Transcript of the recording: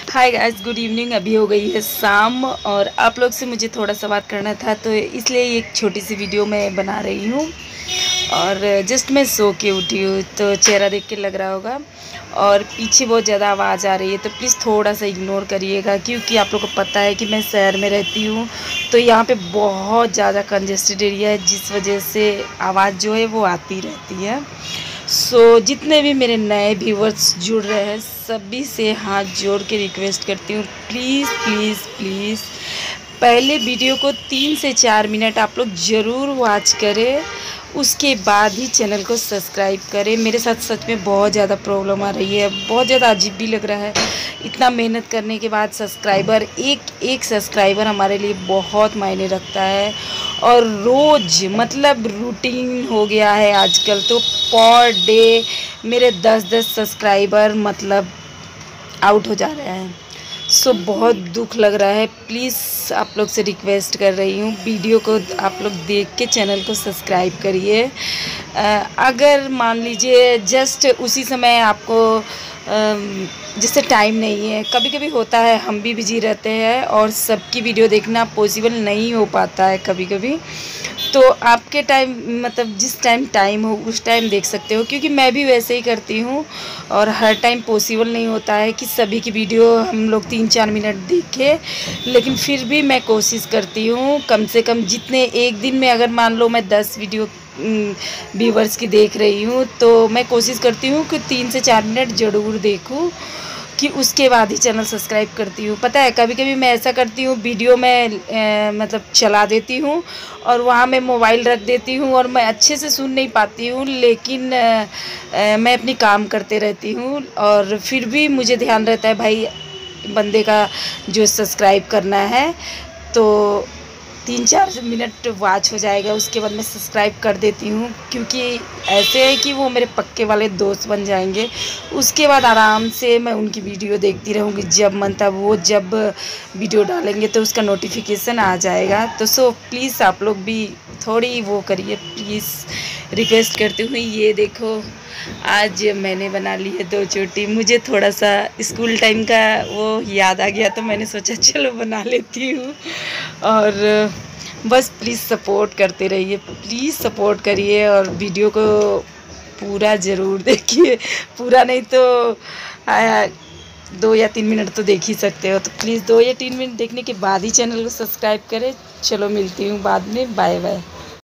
Hi guys, good evening. अभी हो गई है शाम और आप लोग से मुझे थोड़ा सा बात करना था, तो इसलिए एक छोटी सी वीडियो मैं बना रही हूँ। और जस्ट मैं सो के उठी हूँ, तो चेहरा देख के लग रहा होगा। और पीछे बहुत ज़्यादा आवाज़ आ रही है, तो प्लीज़ थोड़ा सा इग्नोर करिएगा, क्योंकि आप लोग को पता है कि मैं शहर में रहती हूँ, तो यहाँ पे बहुत ज़्यादा कंजेस्टेड एरिया है, जिस वजह से आवाज़ जो है वो आती रहती है। जितने भी मेरे नए व्यूवर्स जुड़ रहे हैं, सभी से हाथ जोड़ के रिक्वेस्ट करती हूँ, प्लीज़ प्लीज़ प्लीज़ पहले वीडियो को 3 से 4 मिनट आप लोग ज़रूर वॉच करें, उसके बाद ही चैनल को सब्सक्राइब करें। मेरे साथ सच में बहुत ज़्यादा प्रॉब्लम आ रही है, बहुत ज़्यादा अजीब भी लग रहा है। इतना मेहनत करने के बाद सब्सक्राइबर, एक सब्सक्राइबर हमारे लिए बहुत मायने रखता है। और रोज़ मतलब रूटीन हो गया है आजकल, तो पर डे मेरे 10-10 सब्सक्राइबर मतलब आउट हो जा रहे हैं। बहुत दुख लग रहा है। प्लीज़ आप लोग से रिक्वेस्ट कर रही हूँ, वीडियो को आप लोग देख के चैनल को सब्सक्राइब करिए। अगर मान लीजिए जस्ट उसी समय आपको जिससे टाइम नहीं है, कभी कभी होता है, हम भी बिजी रहते हैं और सबकी वीडियो देखना पॉसिबल नहीं हो पाता है कभी कभी, तो आपके टाइम मतलब जिस टाइम हो उस टाइम देख सकते हो, क्योंकि मैं भी वैसे ही करती हूँ। और हर टाइम पॉसिबल नहीं होता है कि सभी की वीडियो हम लोग 3-4 मिनट देखें, लेकिन फिर भी मैं कोशिश करती हूँ कम से कम, जितने एक दिन में अगर मान लो मैं 10 वीडियो व्यूवर्स की देख रही हूँ, तो मैं कोशिश करती हूँ कि 3 से 4 मिनट ज़रूर देखूँ, कि उसके बाद ही चैनल सब्सक्राइब करती हूँ। पता है, कभी कभी मैं ऐसा करती हूँ, वीडियो में मतलब चला देती हूँ और वहाँ मैं मोबाइल रख देती हूँ और मैं अच्छे से सुन नहीं पाती हूँ, लेकिन मैं अपनी काम करते रहती हूँ और फिर भी मुझे ध्यान रहता है भाई बंदे का जो सब्सक्राइब करना है, तो 3-4 मिनट वॉच हो जाएगा, उसके बाद मैं सब्सक्राइब कर देती हूँ, क्योंकि ऐसे है कि वो मेरे पक्के वाले दोस्त बन जाएंगे। उसके बाद आराम से मैं उनकी वीडियो देखती रहूँगी, जब मन तब वो जब वीडियो डालेंगे तो उसका नोटिफिकेशन आ जाएगा। तो प्लीज़ आप लोग भी थोड़ी वो करिए, प्लीज़ रिक्वेस्ट करती हूँ। ये देखो, आज मैंने बना ली है 2 चोटी। मुझे थोड़ा सा स्कूल टाइम का वो याद आ गया, तो मैंने सोचा चलो बना लेती हूँ। और बस प्लीज़ सपोर्ट करते रहिए, प्लीज़ सपोर्ट करिए और वीडियो को पूरा ज़रूर देखिए। पूरा नहीं तो 2 या 3 मिनट तो देख ही सकते हो, तो प्लीज़ 2 या 3 मिनट देखने के बाद ही चैनल को सब्सक्राइब करें। चलो मिलती हूँ बाद में, बाय बाय।